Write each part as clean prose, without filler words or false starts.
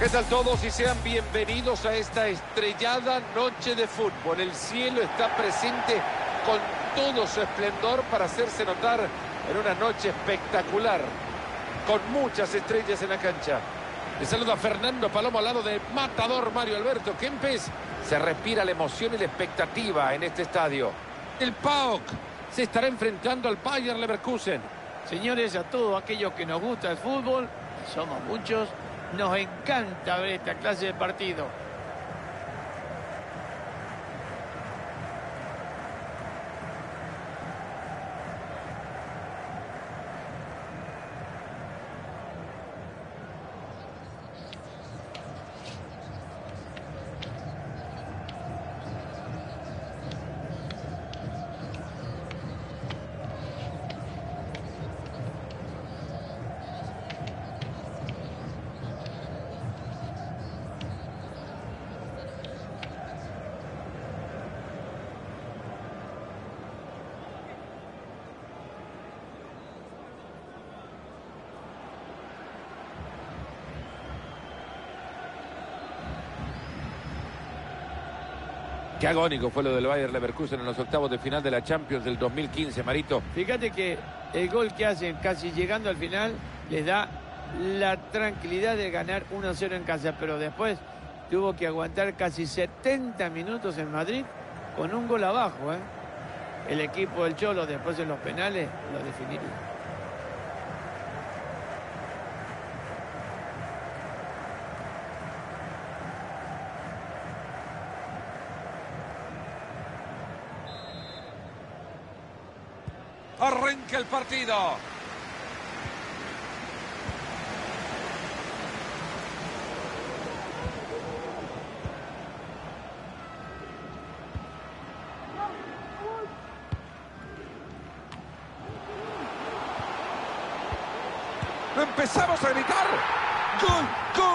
¿Qué tal todos y sean bienvenidos a esta estrellada noche de fútbol? El cielo está presente con todo su esplendor para hacerse notar en una noche espectacular, con muchas estrellas en la cancha. Le saluda Fernando Palomo al lado de Matador Mario Alberto Kempes. Se respira la emoción y la expectativa en este estadio. El PAOK se estará enfrentando al Bayer Leverkusen. Señores, a todos aquellos que nos gusta el fútbol, somos muchos, nos encanta ver esta clase de partido. Qué agónico fue lo del Bayer Leverkusen en los octavos de final de la Champions del 2015, Marito. Fíjate que el gol que hacen casi llegando al final les da la tranquilidad de ganar 1-0 en casa, pero después tuvo que aguantar casi 70 minutos en Madrid con un gol abajo, ¿eh? El equipo del Cholo después en los penales lo definiría. Arranca el partido. Lo empezamos a gritar. ¡Gol!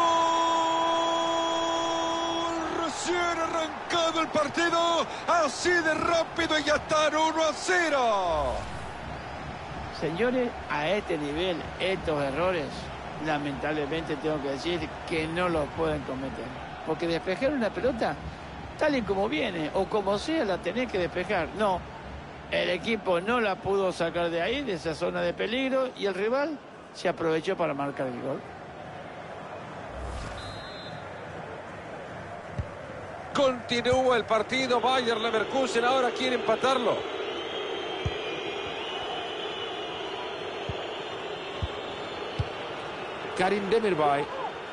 ¡Gol! Recién arrancado el partido. Así de rápido y ya están 1-0. Señores, a este nivel, estos errores, lamentablemente tengo que decir que no los pueden cometer. Porque despejar una pelota, tal y como viene, o como sea, la tenés que despejar. No, el equipo no la pudo sacar de ahí, de esa zona de peligro, y el rival se aprovechó para marcar el gol. Continúa el partido, Bayer Leverkusen ahora quiere empatarlo. Karim Demirbay.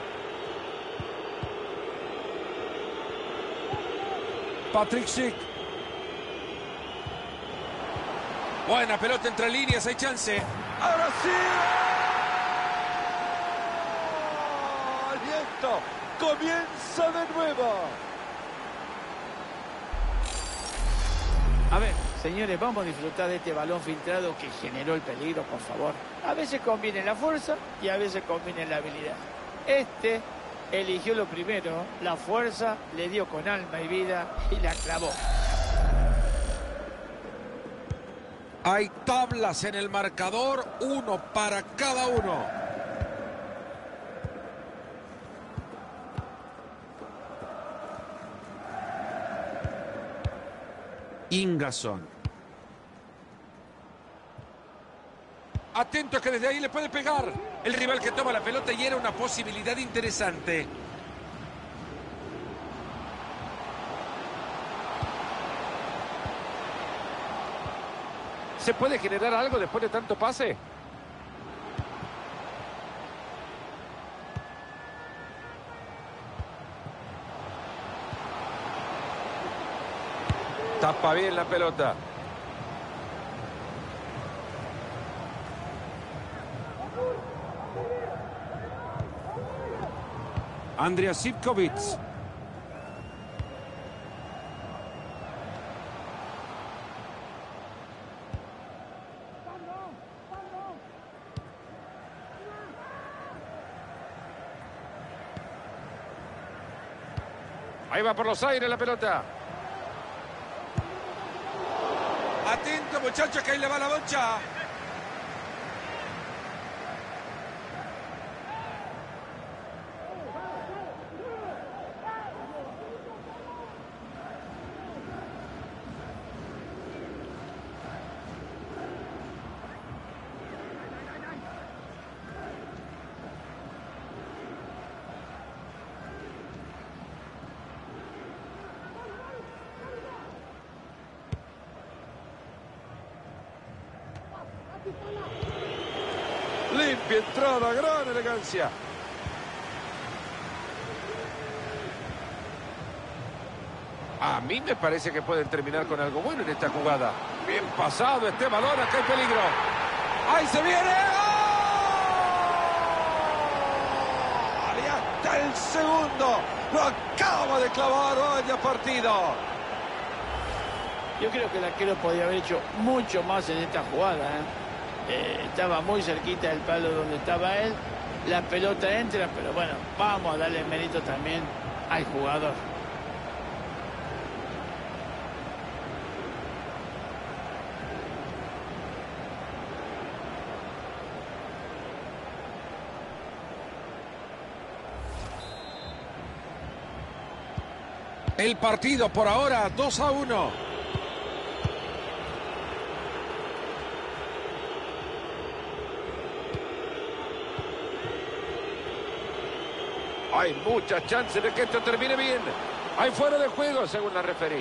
Patrick Schick. Buena pelota entre líneas, hay chance. ¡Ahora sí! ¡Aliento! ¡Comienza de nuevo! A ver, señores, vamos a disfrutar de este balón filtrado que generó el peligro, por favor. A veces conviene la fuerza y a veces conviene la habilidad. Este eligió lo primero, la fuerza, le dio con alma y vida y la clavó. Hay tablas en el marcador, uno para cada uno. Ingasson. Atento que desde ahí le puede pegar. El rival que toma la pelota y era una posibilidad interesante. ¿Se puede generar algo después de tanto pase? Tapa bien la pelota. Andrija Sivkovic. Ahí va por los aires la pelota. Atento, muchachos, que ahí le va la bocha. Limpia entrada, gran elegancia. A mí me parece que pueden terminar con algo bueno en esta jugada. Bien pasado este balón, acá hay peligro. ¡Ahí se viene! ¡Gol! Y hasta el segundo lo acaba de clavar. Vaya partido. Yo creo que el arquero podía haber hecho mucho más en esta jugada, estaba muy cerquita del palo donde estaba él. La pelota entra, pero bueno, vamos a darle mérito también al jugador. El partido por ahora 2-1. Hay muchas chances de que esto termine bien. Hay fuera de juego, según la referí.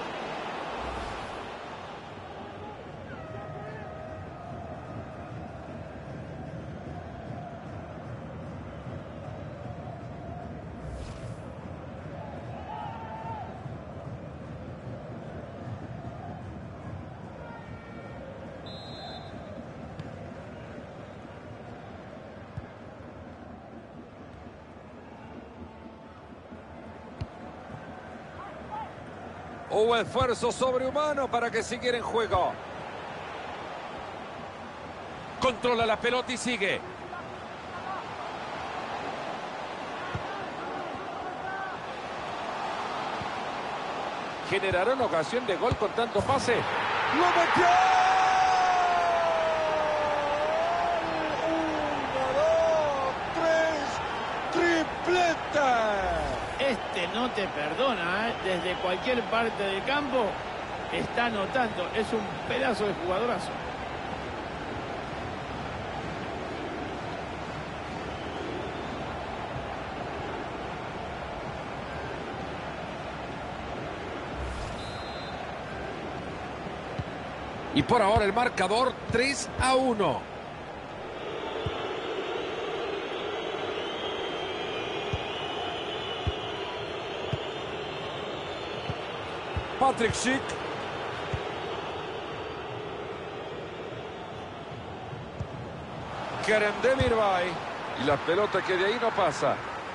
Hubo esfuerzo sobrehumano para que siguiera en juego. Controla la pelota y sigue. ¿Generaron ocasión de gol con tanto pase? ¡Lo metió! 1, 2, 3, tripleta. Este no te perdona, desde cualquier parte del campo está anotando, es un pedazo de jugadorazo. Y por ahora el marcador 3-1. Patrick Schick. Kerem Demirbay. Y la pelota que de ahí no pasa.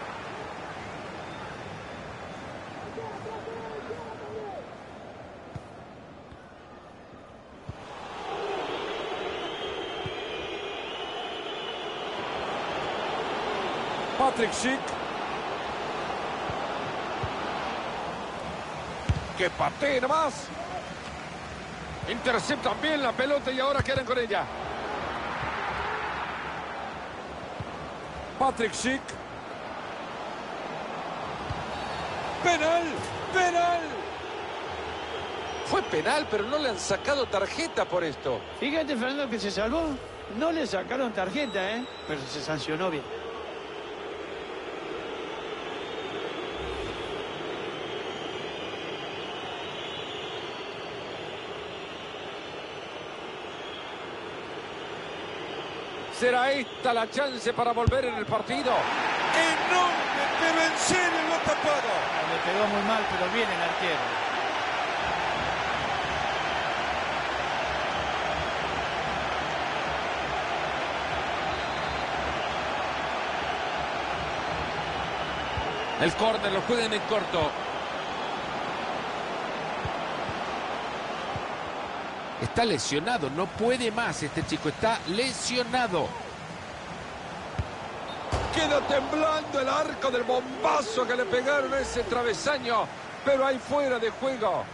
Patrick Schick. Que patee nomás. Interceptan bien la pelota y ahora quedan con ella. Patrick Schick. Penal, penal. Fue penal, pero no le han sacado tarjeta por esto. Fíjate, Fernando, que se salvó. No le sacaron tarjeta, pero se sancionó bien. ¿Será esta la chance para volver en el partido? Enorme, pero en serio lo ha tapado. Le pegó muy mal, pero bien el arquero. El córner lo juegan en corto. Está lesionado, no puede más este chico, está lesionado. Queda temblando el arco del bombazo que le pegaron a ese travesaño, pero hay fuera de juego.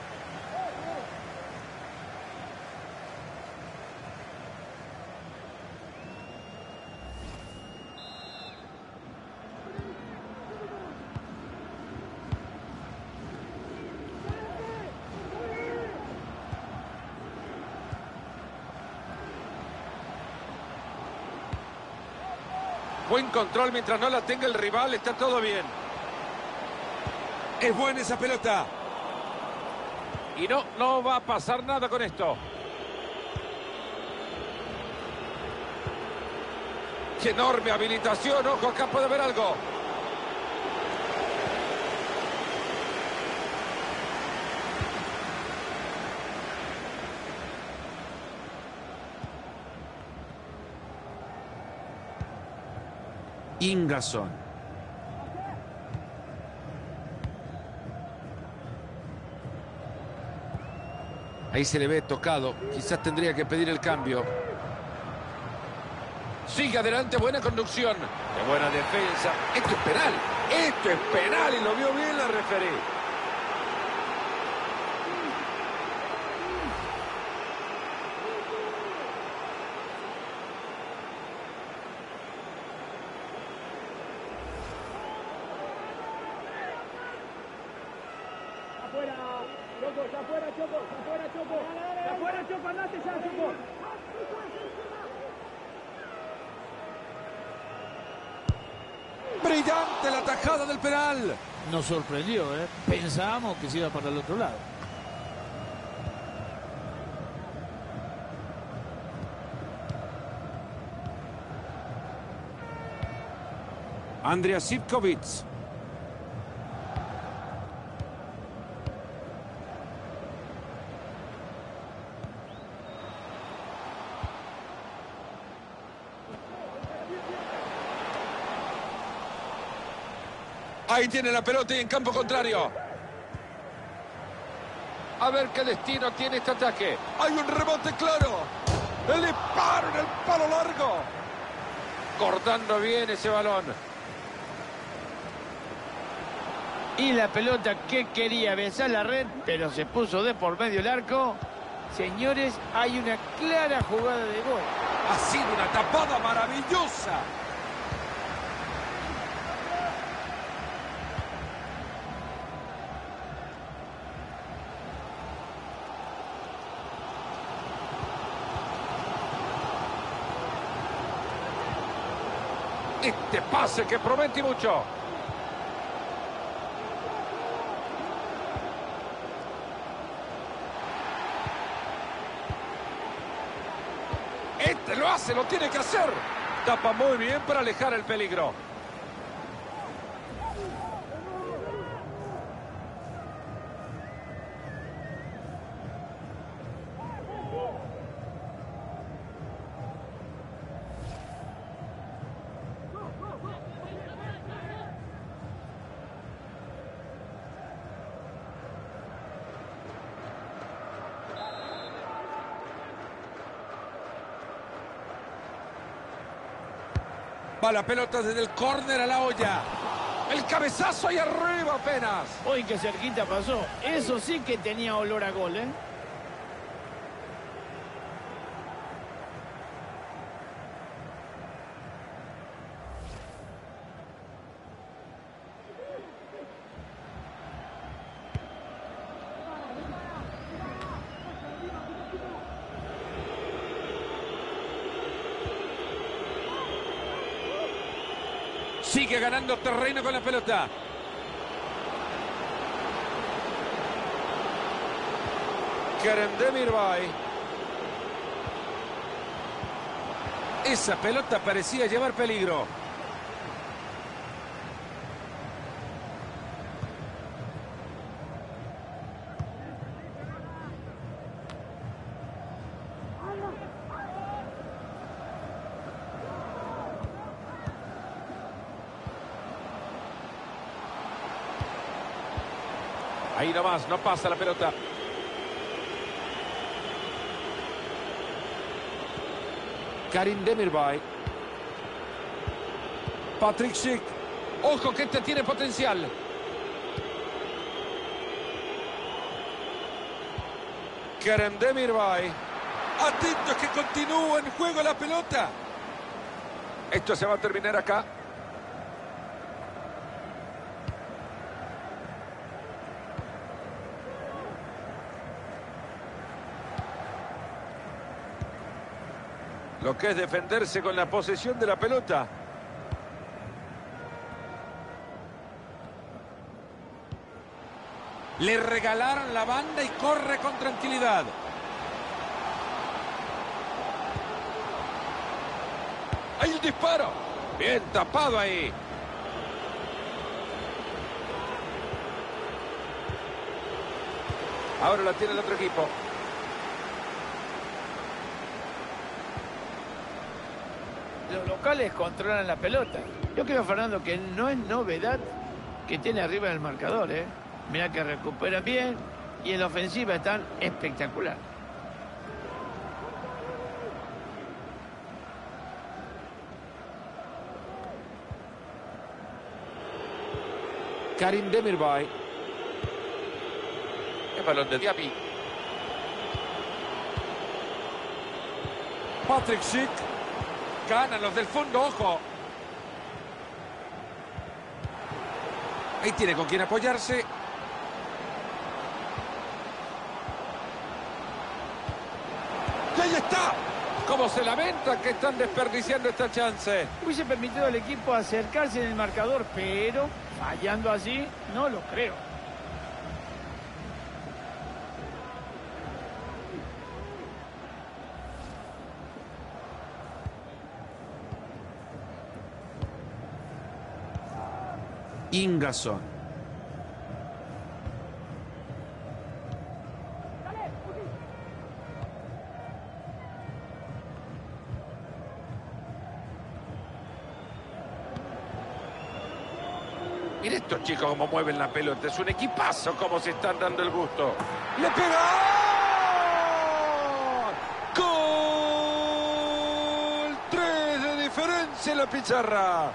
Buen control mientras no la tenga el rival, está todo bien. Es buena esa pelota. Y no va a pasar nada con esto. ¡Qué enorme habilitación! ¡Ojo, acá puede haber algo! Ingasson. Ahí se le ve tocado. Quizás tendría que pedir el cambio. Sigue adelante, buena conducción. ¡Qué buena defensa! ¡Esto es penal! ¡Esto es penal! Y lo vio bien la referee. Afuera, Choco, está afuera, Choco, está afuera, Choco. Está afuera, Choco, andate ya, Choco. ¡Brillante la tajada del penal! Nos sorprendió, ¿eh? Pensábamos que se iba para el otro lado. Andrija Zivkovic. Ahí tiene la pelota y en campo contrario. A ver qué destino tiene este ataque. Hay un rebote claro. El disparo en el palo largo. Cortando bien ese balón. Y la pelota que quería besar la red, pero se puso de por medio el arco. Señores, hay una clara jugada de gol. Ha sido una tapada maravillosa. Este pase que promete mucho. Este lo hace, lo tiene que hacer. Tapa muy bien para alejar el peligro. Va la pelota desde el córner a la olla. El cabezazo ahí arriba apenas. Hoy que cerquita pasó. Eso sí que tenía olor a gol, ¿eh? Sigue ganando terreno con la pelota. Kerem Demirbay. Esa pelota parecía llevar peligro. Ahí nomás, no pasa la pelota. Karim Demirbay. Patrick Schick. Ojo que este tiene potencial. Kerem Demirbay. Atentos que continúa en juego la pelota. Esto se va a terminar acá. Lo que es defenderse con la posesión de la pelota. Le regalaron la banda y corre con tranquilidad. Ahí el disparo. Bien tapado ahí. Ahora la tiene el otro equipo. Los locales controlan la pelota. Yo creo, Fernando, que no es novedad que tiene arriba el marcador, ¿eh? Mira que recupera bien y en la ofensiva están espectacular. Karim Demirbay. El balón de Diaby. Patrick Schick. Ganan los del fondo, ojo. Ahí tiene con quién apoyarse. Y ahí está. Cómo se lamenta que están desperdiciando esta chance. Hubiese permitido al equipo acercarse en el marcador, pero fallando así, no lo creo. Ingasson. Mira estos chicos cómo mueven la pelota. Es un equipazo cómo se están dando el gusto. ¡Le pega! ¡Gol! 3 de diferencia en la pizarra.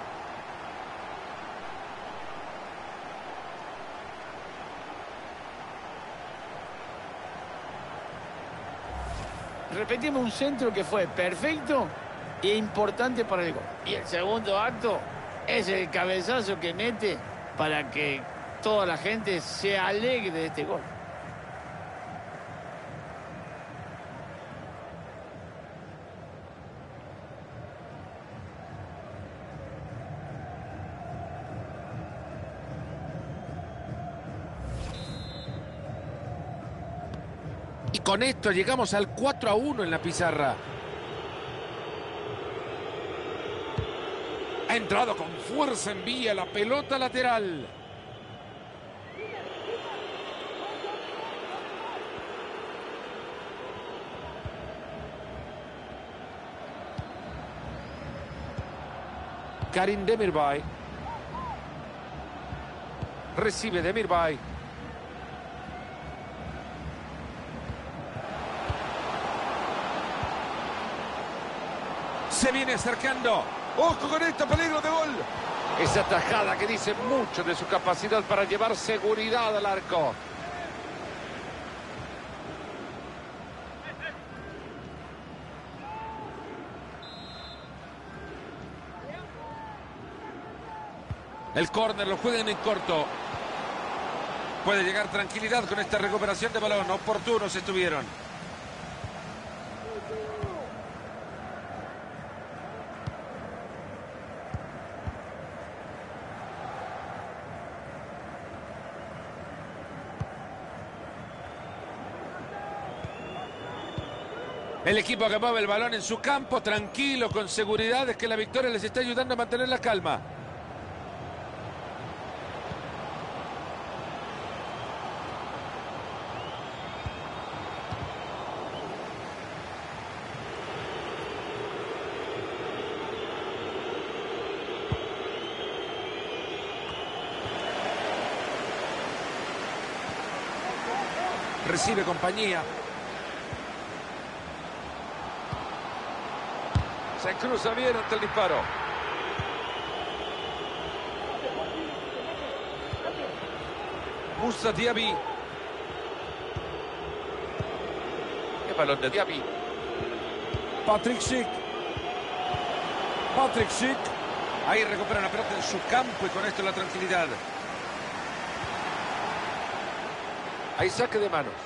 Repetimos un centro que fue perfecto e importante para el gol. Y el segundo acto es el cabezazo que mete para que toda la gente se alegre de este gol. Y con esto llegamos al 4-1 en la pizarra. Ha entrado con fuerza en vía la pelota lateral. Karim Demirbay. Recibe Demirbay. Se viene acercando. ¡Ojo con esto! ¡Peligro de gol! Esa tajada que dice mucho de su capacidad para llevar seguridad al arco. El córner lo juegan en corto. Puede llegar tranquilidad con esta recuperación de balón. Oportunos estuvieron. El equipo que mueve el balón en su campo, tranquilo, con seguridad, es que la victoria les está ayudando a mantener la calma. Recibe compañía. Se cruza bien ante el disparo. Moussa Diaby. El balón de Diaby. Patrick Schick. Patrick Schick. Ahí recupera la pelota en su campo y con esto la tranquilidad. Hay saque de manos.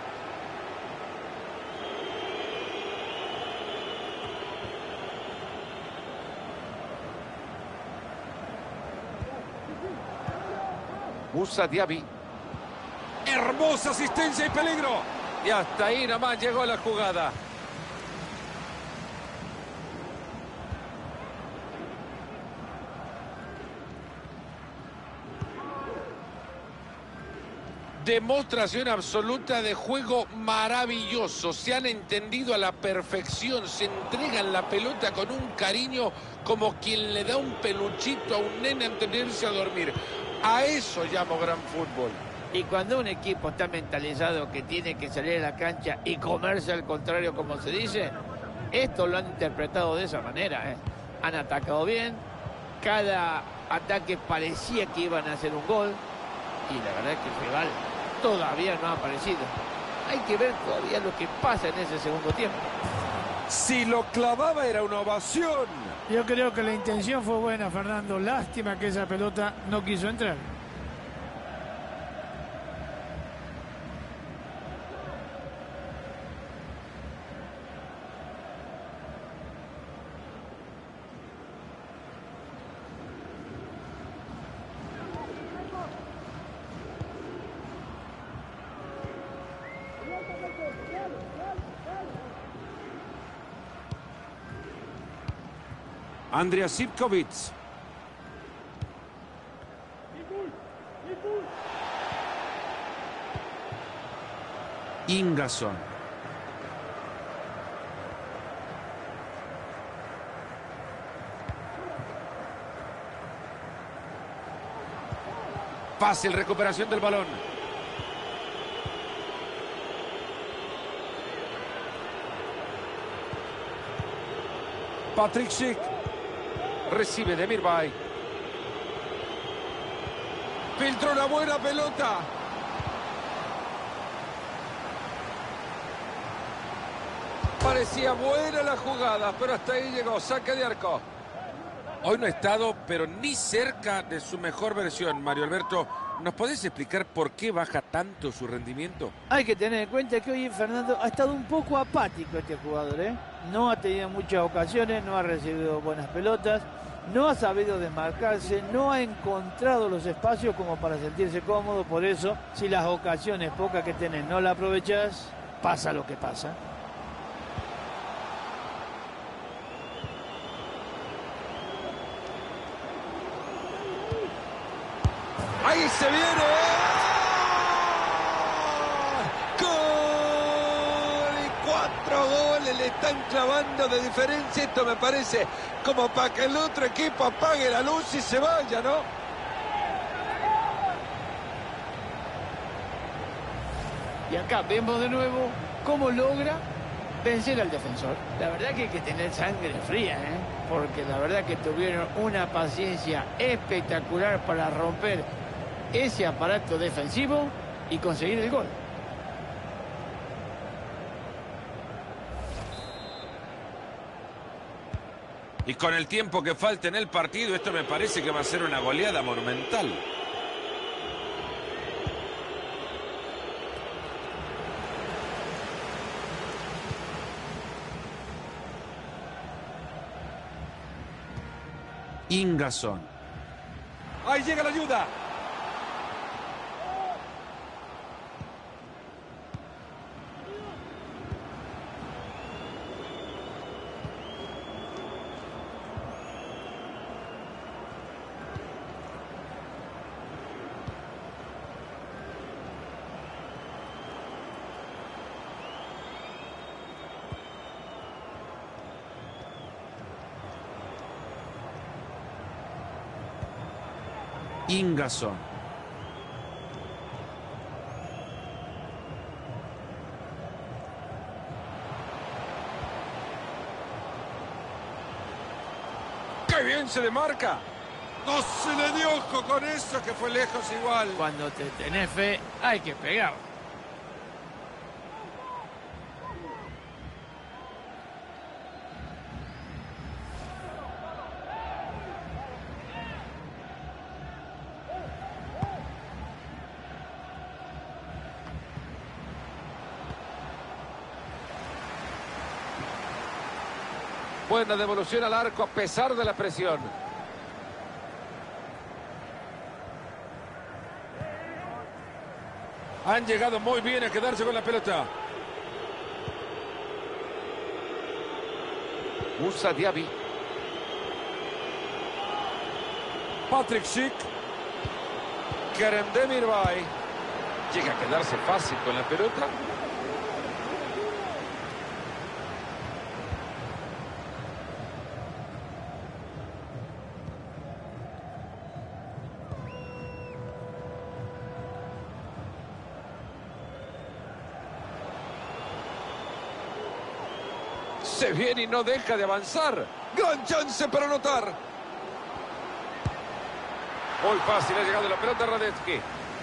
Moussa Diaby. Hermosa asistencia y peligro. Y hasta ahí nomás llegó la jugada. Demostración absoluta de juego maravilloso. Se han entendido a la perfección. Se entregan la pelota con un cariño como quien le da un peluchito a un nene antes de irse a dormir. A eso llamo gran fútbol. Y cuando un equipo está mentalizado que tiene que salir a la cancha y comerse al contrario, como se dice, esto lo han interpretado de esa manera, ¿eh? Han atacado bien, cada ataque parecía que iban a hacer un gol y la verdad es que el rival todavía no ha aparecido. Hay que ver todavía lo que pasa en ese segundo tiempo. Si lo clavaba era una ovación. Yo creo que la intención fue buena, Fernando. Lástima que esa pelota no quiso entrar. Andrija Sivkovic. Ingason. Fácil recuperación del balón. Patrick Schick. Recibe Demirbay. Filtró una buena pelota. Parecía buena la jugada, pero hasta ahí llegó. Saque de arco. Hoy no ha estado, pero ni cerca de su mejor versión. Mario Alberto, ¿nos podés explicar por qué baja tanto su rendimiento? Hay que tener en cuenta que hoy Fernando ha estado un poco apático este jugador, ¿eh? No ha tenido muchas ocasiones, no ha recibido buenas pelotas, no ha sabido desmarcarse, no ha encontrado los espacios como para sentirse cómodo. Por eso, si las ocasiones pocas que tenés no las aprovechás, pasa lo que pasa. ¡Ahí se viene! ¡Gol! Y 4 goles le están clavando de diferencia. Esto me parece como para que el otro equipo apague la luz y se vaya, ¿no? Y acá vemos de nuevo cómo logra vencer al defensor. La verdad que hay que tener sangre fría, ¿eh? Porque la verdad que tuvieron una paciencia espectacular para romper ese aparato defensivo y conseguir el gol. Y con el tiempo que falta en el partido, esto me parece que va a ser una goleada monumental. Ingason. Ahí llega la ayuda. Ingason. ¡Qué bien se demarca! No se le dio ojo con eso, que fue lejos igual. Cuando te tenés fe, hay que pegar. Buena devolución al arco a pesar de la presión. Han llegado muy bien a quedarse con la pelota. Musa Diaby. Patrick Schick. Kerem Demirbay. Llega a quedarse fácil con la pelota. Se viene y no deja de avanzar. Gran chance para anotar. Muy fácil ha llegado la pelota a Radetzky.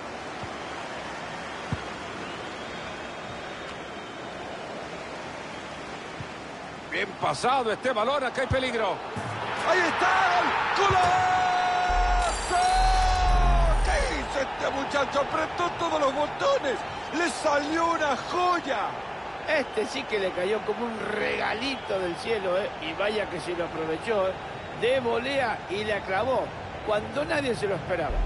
Bien pasado este balón, acá hay peligro. Ahí está el golazo. ¿Qué hizo este muchacho? Apretó todos los botones. Le salió una joya. Este sí que le cayó como un regalito del cielo, ¿eh? Y vaya que se lo aprovechó, ¿eh? De volea y la clavó cuando nadie se lo esperaba.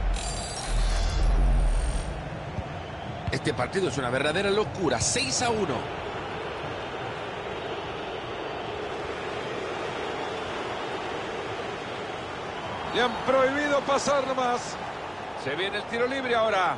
Este partido es una verdadera locura. 6-1. Le han prohibido pasar nomás. Se viene el tiro libre ahora.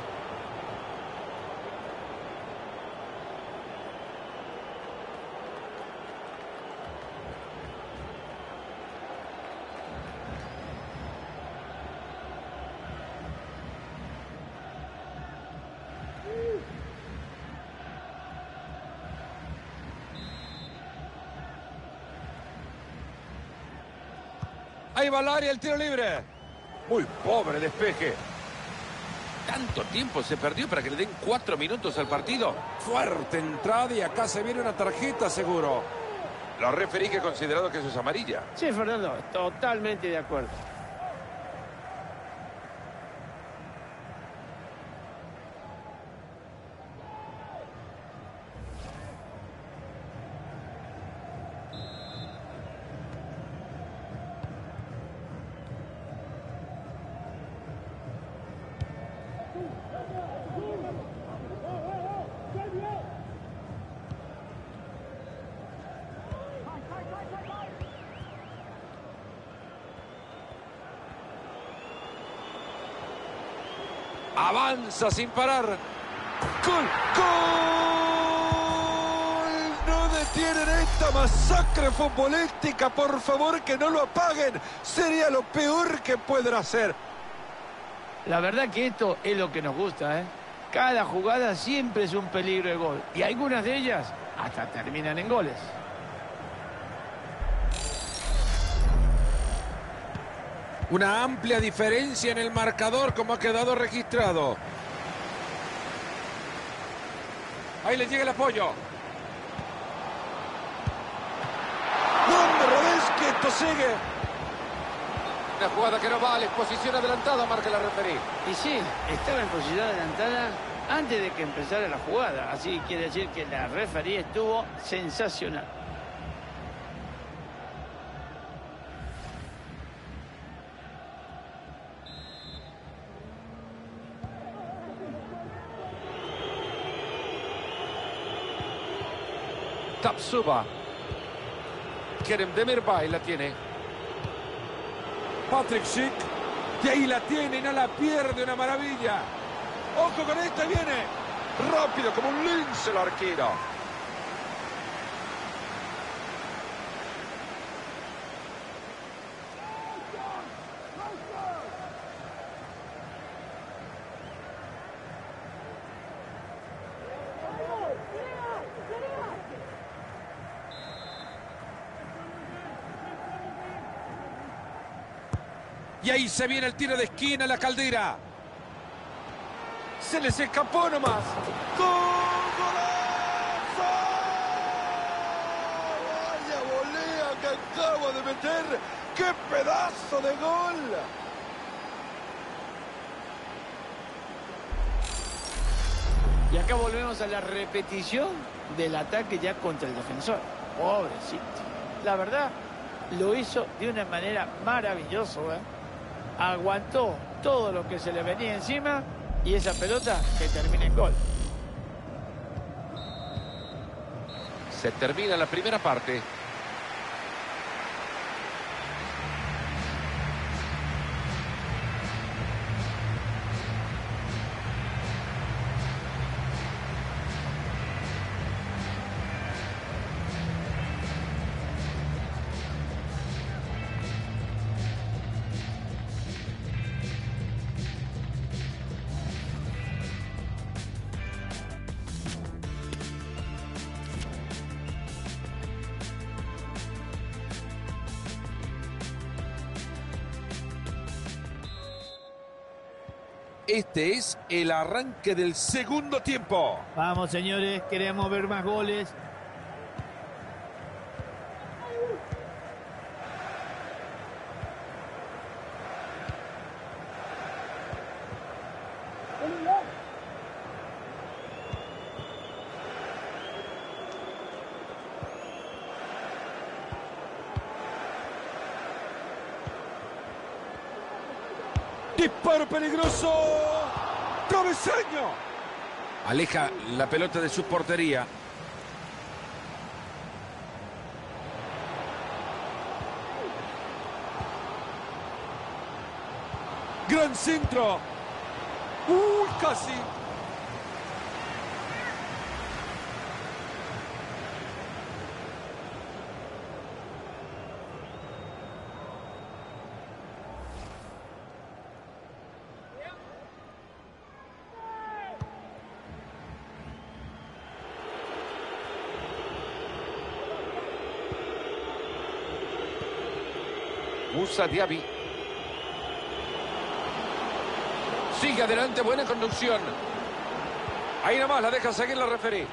Ahí va al área el tiro libre. Muy pobre despeje. Tanto tiempo se perdió para que le den 4 minutos al partido. Fuerte entrada y acá se viene una tarjeta seguro. Lo referí que ha considerado que eso es amarilla. Sí, Fernando, totalmente de acuerdo. Avanza sin parar. ¡Gol! ¡Gol! No detienen esta masacre futbolística. Por favor, que no lo apaguen. Sería lo peor que pueden hacer. La verdad que esto es lo que nos gusta, ¿eh? Cada jugada siempre es un peligro de gol. Y algunas de ellas hasta terminan en goles. Una amplia diferencia en el marcador, como ha quedado registrado. Ahí le llega el apoyo. ¿Dónde Radetzky? Esto sigue. Una jugada que no vale, posición adelantada, marca la referí. Y sí, estaba en posición adelantada antes de que empezara la jugada. Así quiere decir que la referí estuvo sensacional. Tapsuba. Kerem Demirbay la tiene. Patrick Schick. Y ahí la tiene y no la pierde. Una maravilla. Ojo con esta, viene. Rápido como un lince el arquero. Y ahí se viene el tiro de esquina, la Caldera. Se les escapó nomás. ¡Gol! ¡Golazo! ¡Vaya volea que acabo de meter! ¡Qué pedazo de gol! Y acá volvemos a la repetición del ataque ya contra el defensor. Pobrecito. La verdad, lo hizo de una manera maravillosa, ¿eh? Aguantó todo lo que se le venía encima y esa pelota que termina en gol. Se termina la primera parte. Este es el arranque del segundo tiempo. Vamos, señores, queremos ver más goles. Disparo peligroso. Travesaño. Aleja la pelota de su portería. Gran centro. Casi. Musa Diaby. Sigue adelante, buena conducción. Ahí nomás la deja seguir la referí.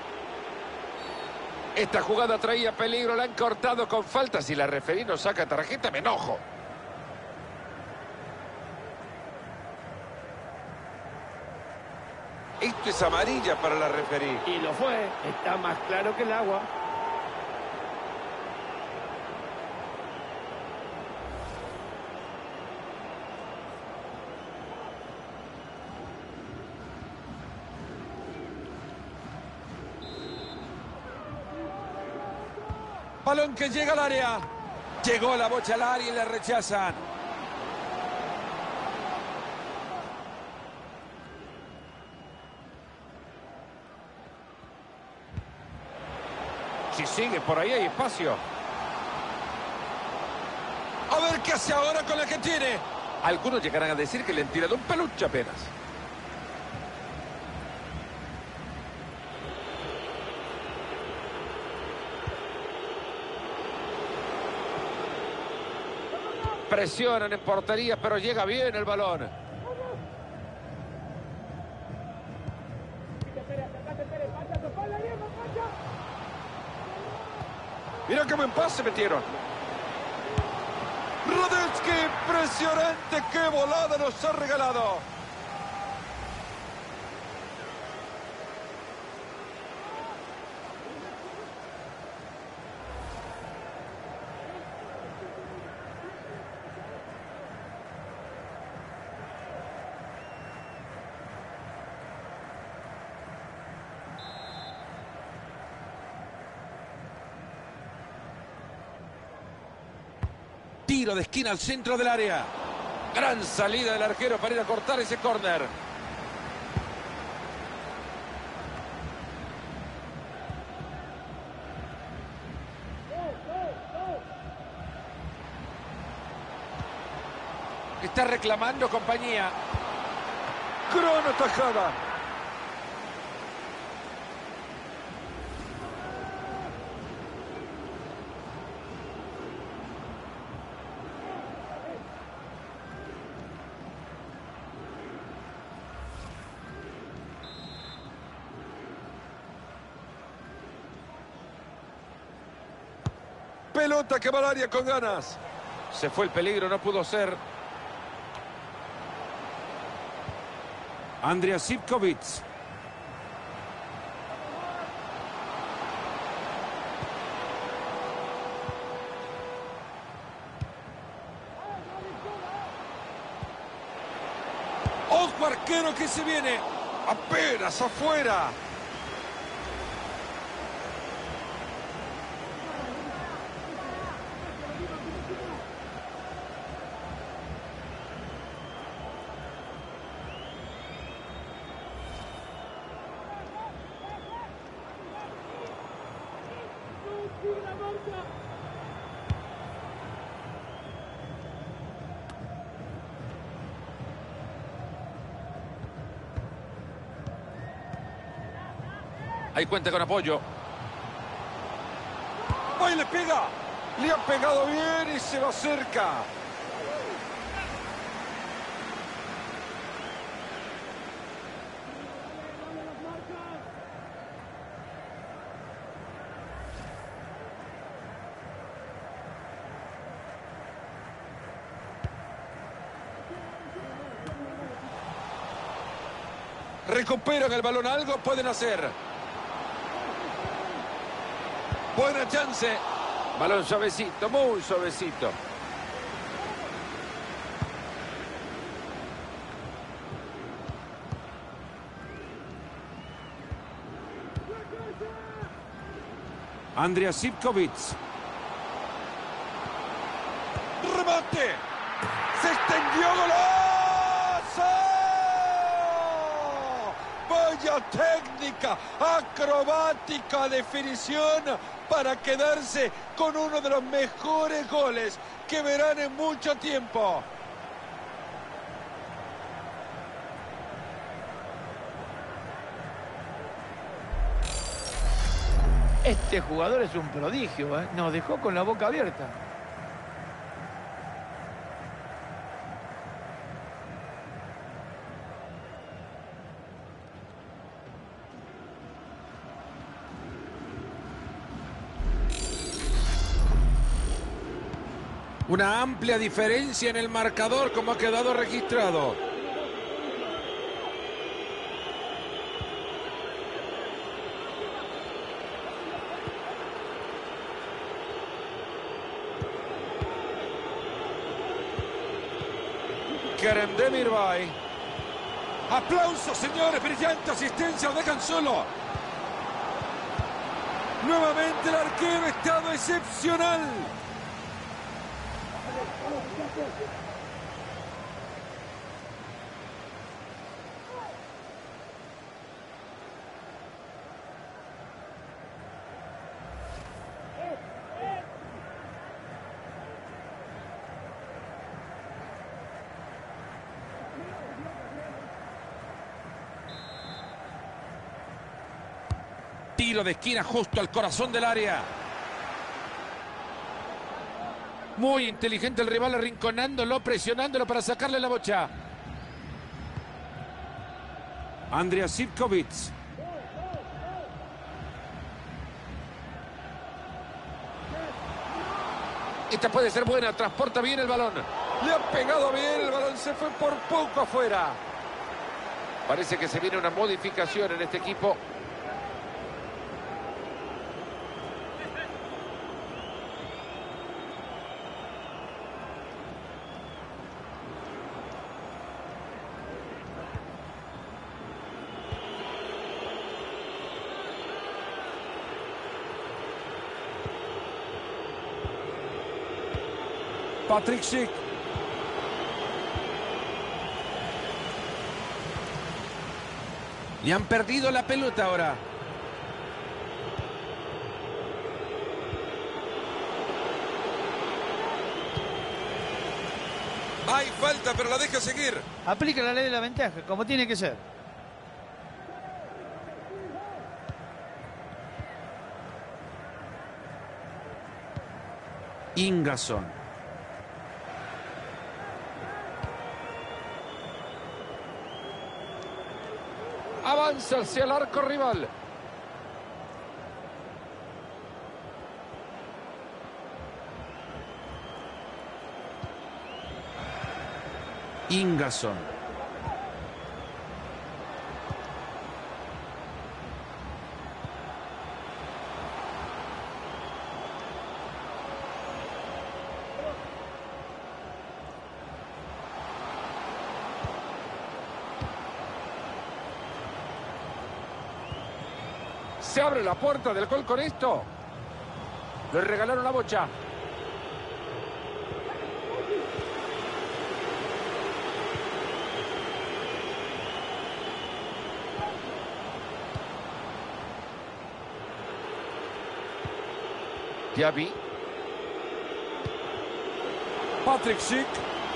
Esta jugada traía peligro, la han cortado con falta. Si la referí no saca tarjeta, me enojo. Esto es amarilla para la referí. Y lo fue, está más claro que el agua. Balón que llega al área. Llegó la bocha al área y le rechazan. Si sigue por ahí hay espacio. A ver qué hace ahora con la que tiene. Algunos llegarán a decir que le han tirado un peluche apenas. Presionan en portería, pero llega bien el balón. Mira qué buen pase metieron. Radetzky, impresionante, qué volada nos ha regalado. Tiro de esquina al centro del área. Gran salida del arquero para ir a cortar ese córner. Está reclamando compañía. Gran atajada. Pelota que va al área con ganas. Se fue el peligro, no pudo ser. Andrija Zivkovic. ¡Ojo, arquero que se viene! Apenas afuera. Ahí cuenta con apoyo. ¡Ay, le pega! Le ha pegado bien y se lo acerca. Recuperan el balón, algo pueden hacer. Buena chance. Balón suavecito, muy suavecito. Andrija Zivkovic. ¡Remate! ¡Se extendió! ¡Golazo! ¡Vaya técnica! ¡Acrobática definición! Para quedarse con uno de los mejores goles que verán en mucho tiempo. Este jugador es un prodigio, ¿eh? Nos dejó con la boca abierta. Una amplia diferencia en el marcador, como ha quedado registrado. Kerem Demirbay. Aplausos, señores, brillante asistencia, lo dejan solo. Nuevamente el arquero ha estado excepcional. Tiro de esquina justo al corazón del área. Muy inteligente el rival, arrinconándolo, presionándolo para sacarle la bocha. Andrija Zivkovic. Esta puede ser buena, transporta bien el balón. Le ha pegado bien, el balón se fue por poco afuera. Parece que se viene una modificación en este equipo. Patrick Schick. Y han perdido la pelota ahora. Hay falta, pero la deja seguir. Aplica la ley de la ventaja, como tiene que ser. Ingasson. Avanza hacia el arco rival. Ingasson. Se abre la puerta del gol con esto. Le regalaron la bocha. Diaby. Patrick Schick.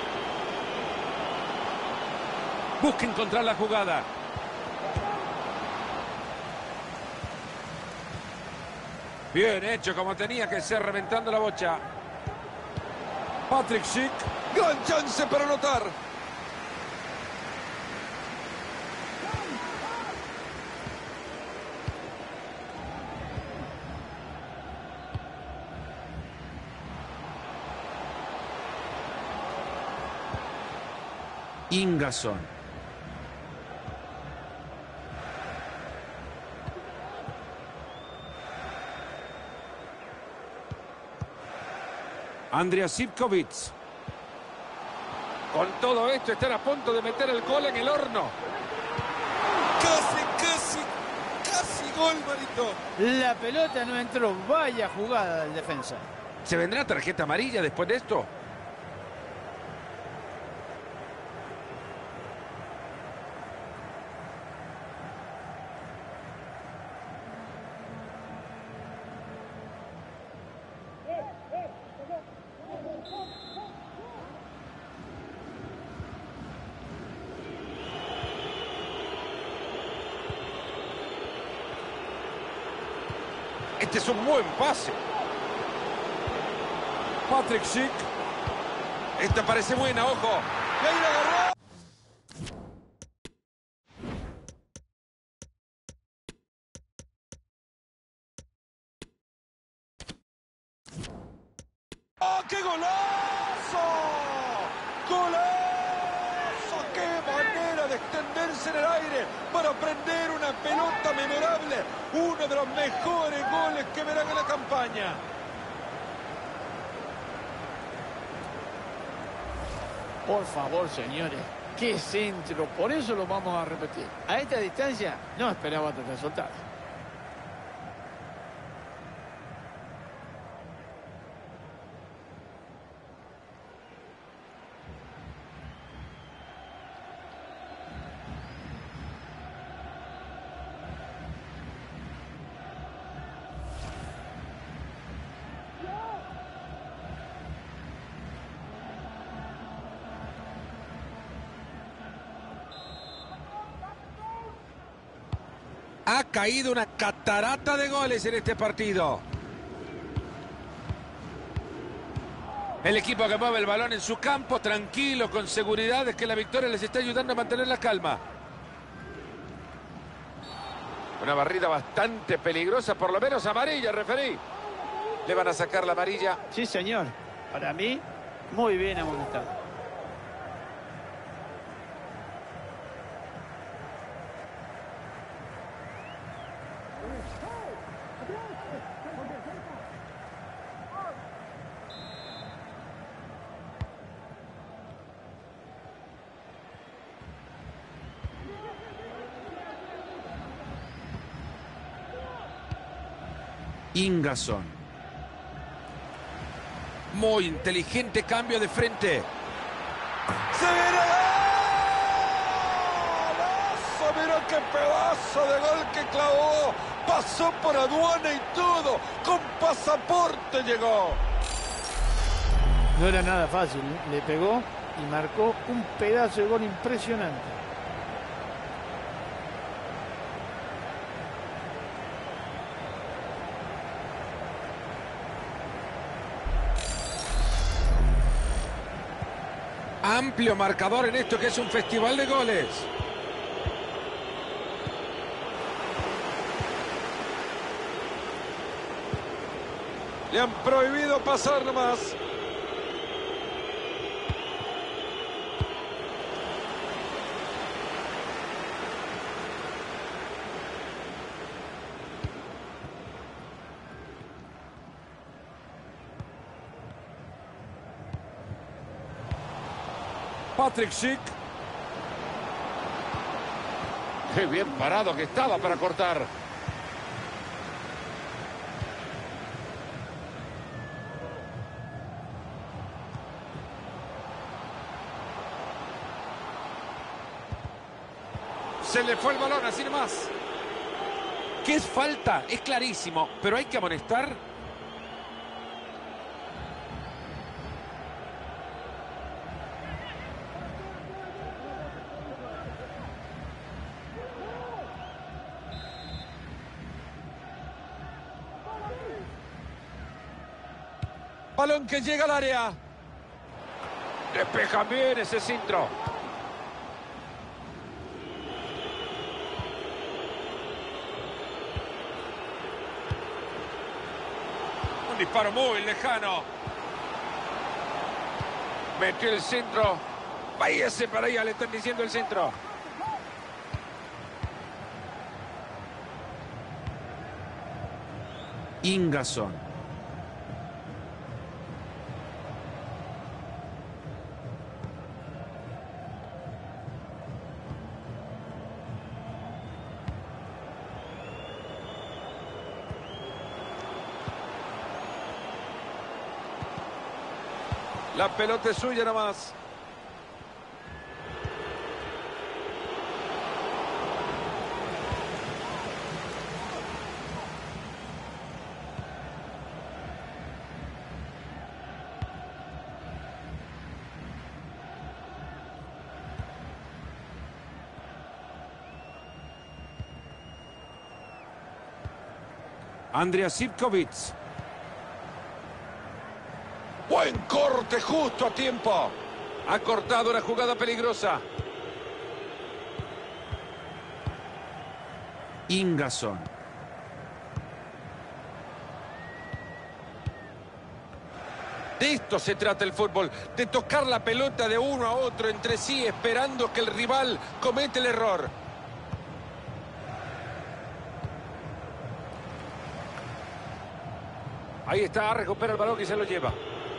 Busca encontrar la jugada. Bien hecho, como tenía que ser, reventando la bocha. Patrick Schick. Gran chance para anotar. Ingasson. Andrija Zivkovic. Con todo esto están a punto de meter el gol en el horno. Casi gol, Marito. La pelota no entró. Vaya jugada del defensa. ¿Se vendrá tarjeta amarilla después de esto? Este es un buen pase. Patrick Schick. Esta parece buena, ojo. Y ahí la agarró. ¡Oh, qué golazo! ¡Golazo! ¡Qué manera de extenderse en el aire para prender una pelota memorable! Uno de los mejores goles que verán en la campaña. Por favor, señores. ¡Qué centro! Por eso lo vamos a repetir. A esta distancia no esperaba otro resultado. Ha caído una catarata de goles en este partido. El equipo que mueve el balón en su campo, tranquilo, con seguridad, es que la victoria les está ayudando a mantener la calma. Una barrida bastante peligrosa, por lo menos amarilla, referí. Le van a sacar la amarilla. Sí, señor. Para mí, muy bien amonestado. Ingason. Muy inteligente cambio de frente. ¡Se viene golazo! ¡Mira qué pedazo de gol que clavó! Pasó por aduana y todo. Con pasaporte llegó. No era nada fácil. Le pegó y marcó un pedazo de gol impresionante. Amplio marcador en esto que es un festival de goles. Le han prohibido pasar nomás. Patrick Schick. Qué bien parado que estaba para cortar. Se le fue el balón, así nomás. ¿Qué es falta? Es clarísimo, pero hay que amonestar. Balón que llega al área. Despejan bien ese centro. Un disparo muy lejano. Metió el centro. Váyase para allá, le están diciendo el centro. Ingason. La pelota es suya nomás. Andrija Zivkovic. Buen corte justo a tiempo. Ha cortado una jugada peligrosa. Ingason. De esto se trata el fútbol, de tocar la pelota de uno a otro entre sí, esperando que el rival cometa el error. Ahí está, recupera el balón y se lo lleva.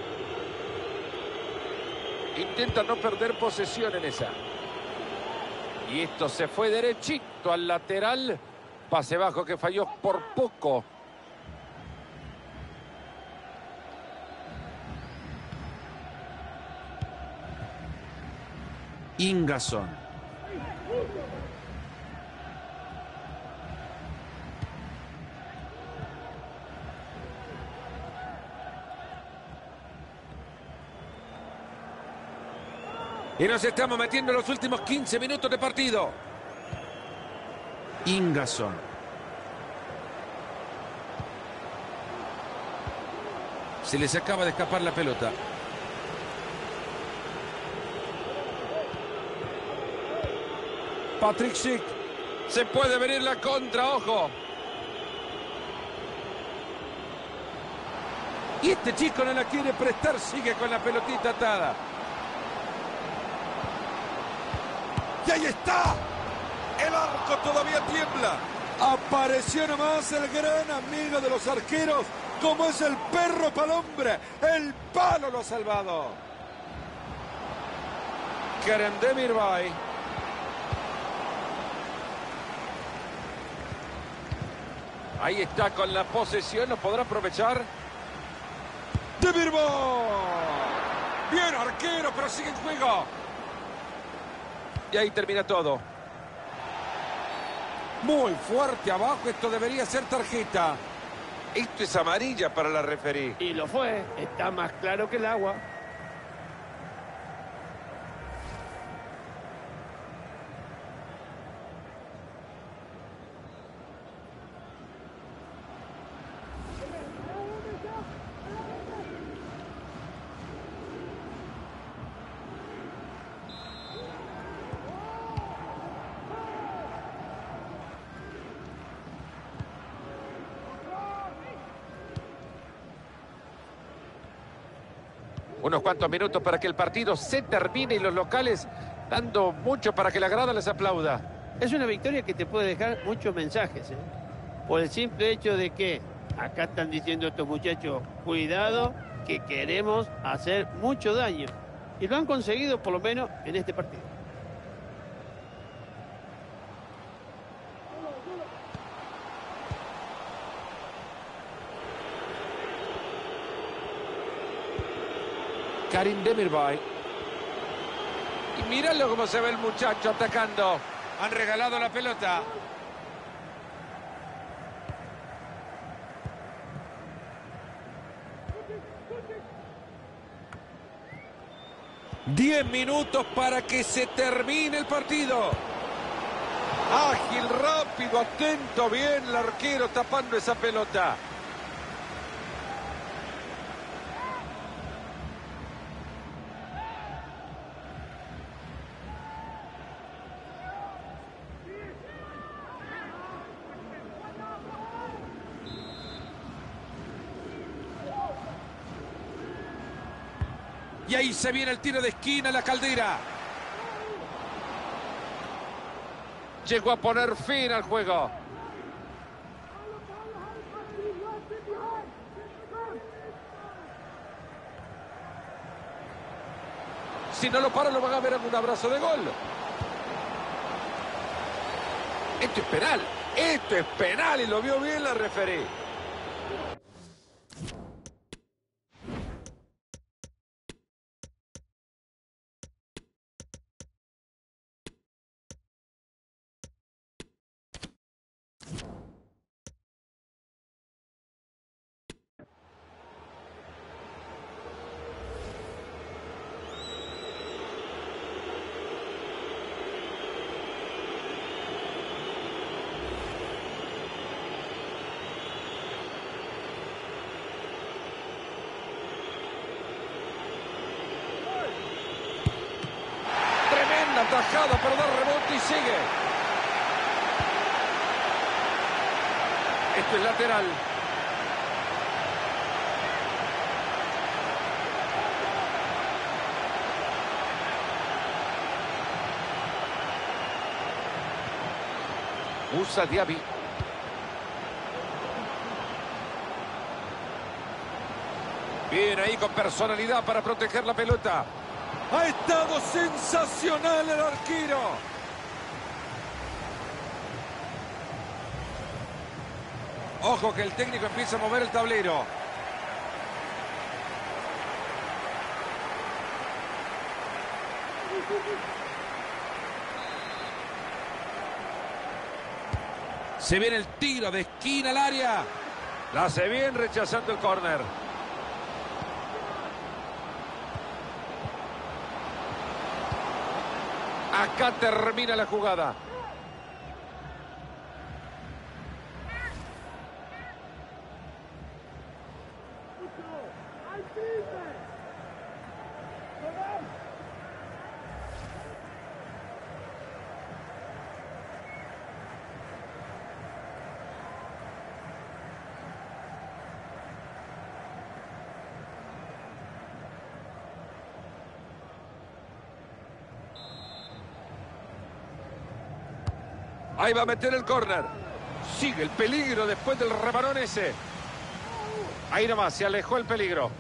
Intenta no perder posesión en esa. Y esto se fue derechito al lateral. Pase bajo que falló por poco. Ingason. Y nos estamos metiendo en los últimos 15 minutos de partido. Ingason. Se les acaba de escapar la pelota. Patrick Schick. Se puede venir la contra, ojo. Y este chico no la quiere prestar, sigue con la pelotita atada. ¡Y ahí está! El arco todavía tiembla. Apareció nomás el gran amigo de los arqueros, como es el perro palombre. El palo lo ha salvado. Kerem Demirbay. Ahí está con la posesión, ¿lo podrá aprovechar? Demirbay. Bien arquero, pero sigue en juego. Y ahí termina todo. Muy fuerte abajo, esto debería ser tarjeta. Esto es amarilla para la referí. Y lo fue, está más claro que el agua. Unos cuantos minutos para que el partido se termine y los locales dando mucho para que la grada les aplauda. Es una victoria que te puede dejar muchos mensajes, ¿eh? Por el simple hecho de que acá están diciendo estos muchachos, cuidado, que queremos hacer mucho daño. Y lo han conseguido por lo menos en este partido. Karim Demirbay. Y míralo cómo se ve el muchacho atacando. Han regalado la pelota. Diez minutos para que se termine el partido. Ágil, rápido, atento, bien el arquero tapando esa pelota. Y ahí se viene el tiro de esquina, la Caldera. Llegó a poner fin al juego. Si no lo para, lo van a ver en un abrazo de gol. Esto es penal. Esto es penal y lo vio bien la referee. Buena tajada para dar rebote y sigue. Esto es lateral. Musa Diaby. Bien ahí con personalidad para proteger la pelota. Ha estado sensacional el arquero. Ojo que el técnico empieza a mover el tablero. Se viene el tiro de esquina al área. La hace bien rechazando el córner. Acá termina la jugada. Ahí va a meter el córner. Sigue el peligro después del reparón ese. Ahí nomás, se alejó el peligro.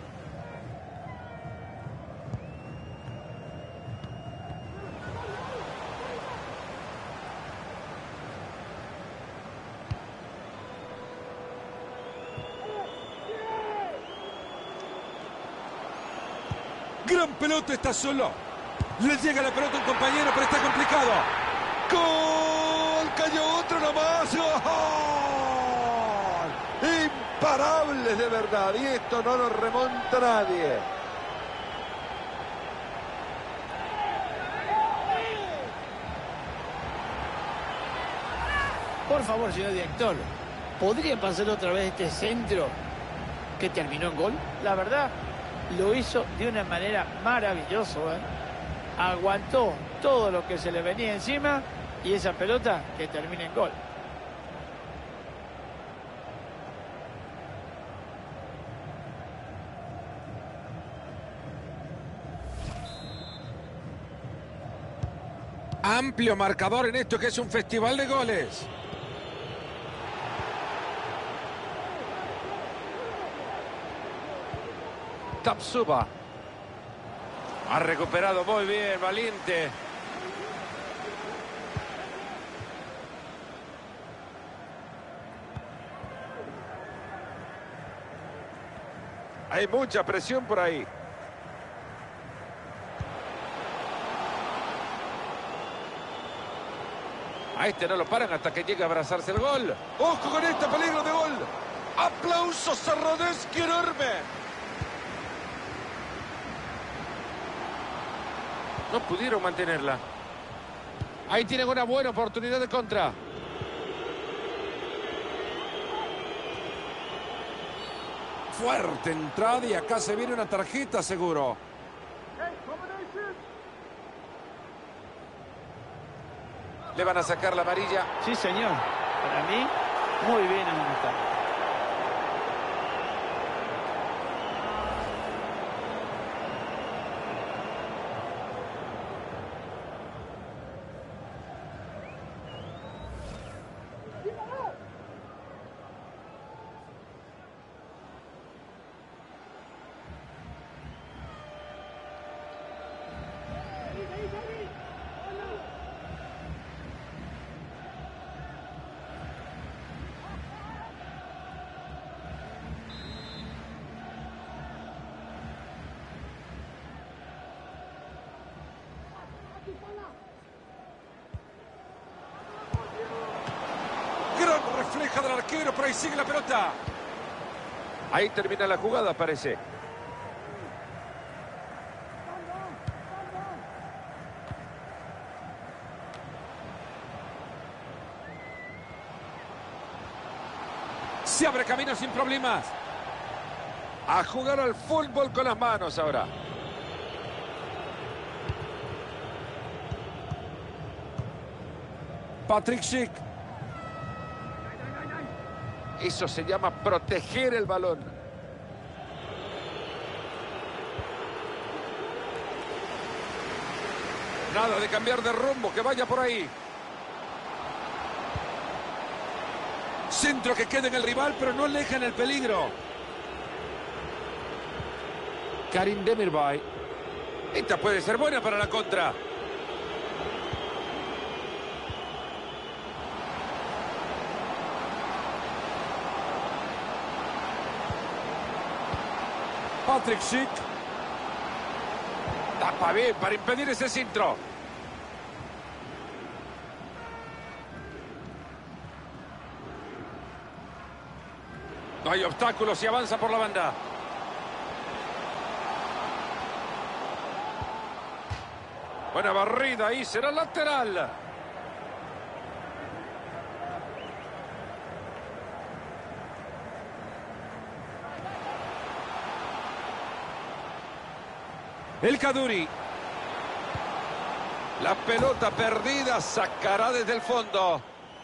Gran pelota, está solo. Le llega la pelota a un compañero, pero está complicado. ¡Gol! Cayó otro nomás. ¡Gol! Imparables de verdad. Y esto no lo remonta nadie. Por favor, señor director, ¿podría pasar otra vez este centro que terminó en gol? La verdad, lo hizo de una manera maravillosa, ¿eh? Aguantó todo lo que se le venía encima y esa pelota que termina en gol. Amplio marcador en esto que es un festival de goles. Tapsuba. Ha recuperado muy bien, valiente. Hay mucha presión por ahí. A este no lo paran hasta que llegue a abrazarse el gol. ¡Ojo con este peligro de gol! ¡Aplausos a Radetzky enorme! No pudieron mantenerla. Ahí tienen una buena oportunidad de contra. Fuerte entrada y acá se viene una tarjeta seguro. Le van a sacar la amarilla. Sí, señor. Para mí, muy bien amonestado. Gran refleja del arquero, pero ahí sigue la pelota. Ahí termina la jugada, parece. Se abre camino sin problemas. A jugar al fútbol con las manos ahora. Patrick Schick. Eso se llama proteger el balón. Nada de cambiar de rumbo, que vaya por ahí. Centro que queda en el rival, pero no alejan el peligro. Karim Demirbay. Esta puede ser buena para la contra. Patrick Schick. Tapa bien para impedir ese centro. No hay obstáculos y avanza por la banda. Buena barrida ahí, será lateral. El Kaduri. La pelota perdida sacará desde el fondo.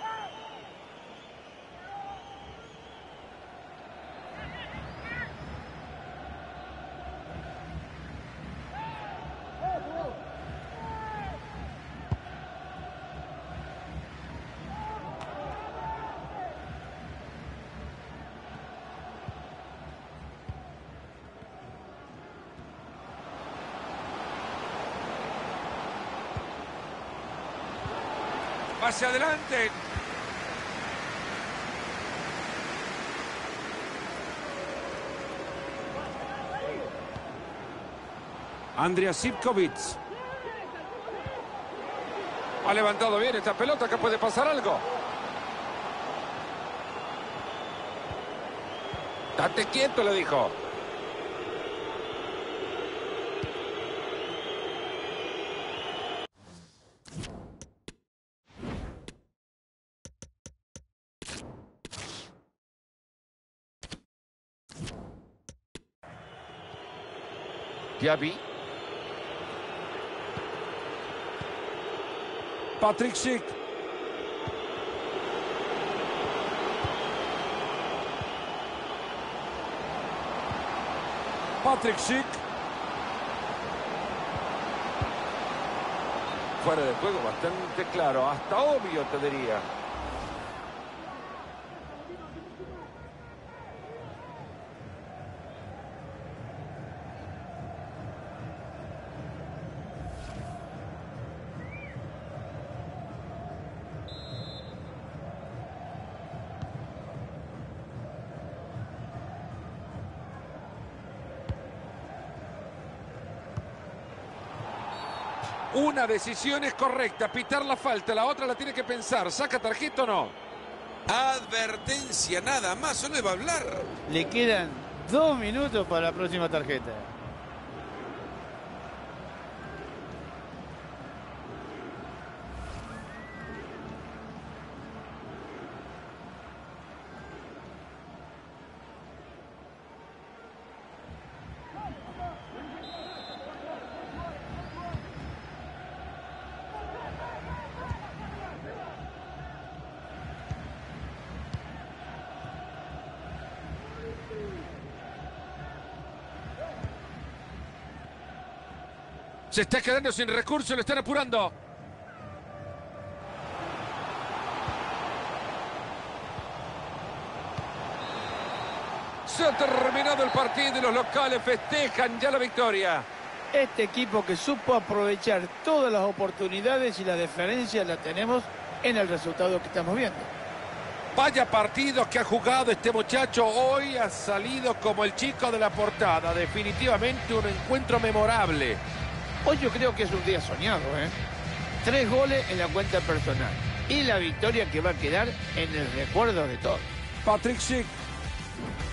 Hacia adelante. Andrija Sivkovic. Ha levantado bien esta pelota, que puede pasar algo. Date quieto, le dijo. Diaby. Patrick Schick. Patrick Schick. Fuera de juego bastante claro, hasta obvio te diría. Una decisión es correcta, pitar la falta, la otra la tiene que pensar, ¿saca tarjeta o no? Advertencia, nada más, solo va a hablar. Le quedan 2 minutos para la próxima tarjeta. Se está quedando sin recursos, lo están apurando. Se ha terminado el partido y los locales festejan ya la victoria. Este equipo que supo aprovechar todas las oportunidades y la diferencia la tenemos en el resultado que estamos viendo. Vaya partidos que ha jugado este muchacho. Hoy ha salido como el chico de la portada. Definitivamente un encuentro memorable. Hoy yo creo que es un día soñado, ¿eh? 3 goles en la cuenta personal. Y la victoria que va a quedar en el recuerdo de todos. Patrick Schick.